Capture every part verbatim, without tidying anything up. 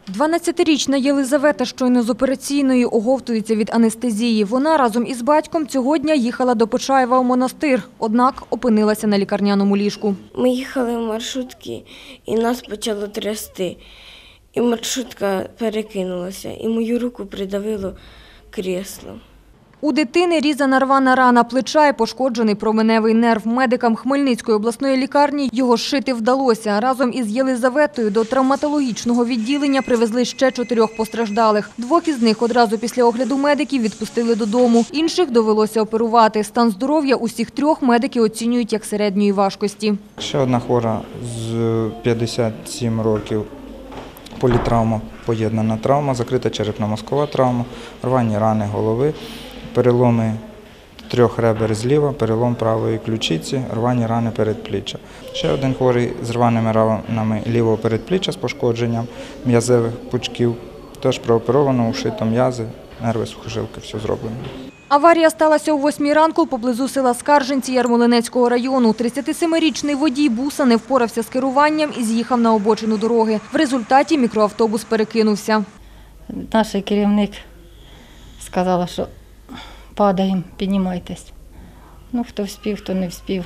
дванадцятирічна Єлизавета щойно з операційної оговтується від анестезії. Вона разом із батьком цього дня їхала до Почаєва у монастир, однак опинилася на лікарняному ліжку. Ми їхали в маршрутці і нас почало трясти. І маршрутка перекинулася, і мою руку придавило крісло. У дитини різана рвана рана плеча і пошкоджений променевий нерв. Медикам Хмельницької обласної лікарні його зшити вдалося. Разом із Єлизаветою до травматологічного відділення привезли ще чотирьох постраждалих. Двох із них одразу після огляду медиків відпустили додому. Інших довелося оперувати. Стан здоров'я усіх трьох медики оцінюють як середньої важкості. Ще одна хвора з п'ятдесят сім років. Політравма, поєднана травма, закрита черепно-мозкова травма, рвані рани голови, переломи трьох ребер зліва, перелом правої ключиці, рвані рани передпліччя. Ще один хворий з рваними ранами лівого передпліччя з пошкодженням м'язевих пучків. Теж прооперовано, ушито м'язи, нерви, сухожилки, все зроблено. Аварія сталася о восьмій ранку поблизу села Скарженці Ярмолинецького району. тридцятисемирічний водій буса не впорався з керуванням і з'їхав на обочину дороги. В результаті мікроавтобус перекинувся. Наш керівник сказала, що падаємо, піднімайтесь. Ну, хто вспів, хто не вспів.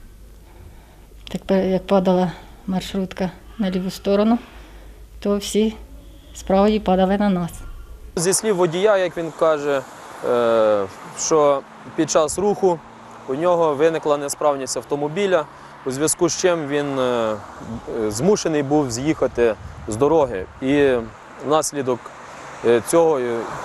Так як падала маршрутка на ліву сторону, то всі справді падали на нас. Зі слів водія, як він каже, що під час руху у нього виникла несправність автомобіля, у зв'язку з чим він змушений був з'їхати з дороги. І внаслідок цього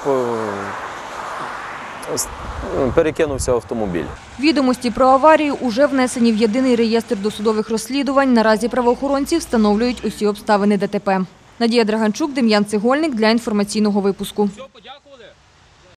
перекинувся автомобіль. Відомості про аварію уже внесені в єдиний реєстр досудових розслідувань. Наразі правоохоронці встановлюють усі обставини ДТП. Надія Драганчук, Дем'ян Цегольник для інформаційного випуску.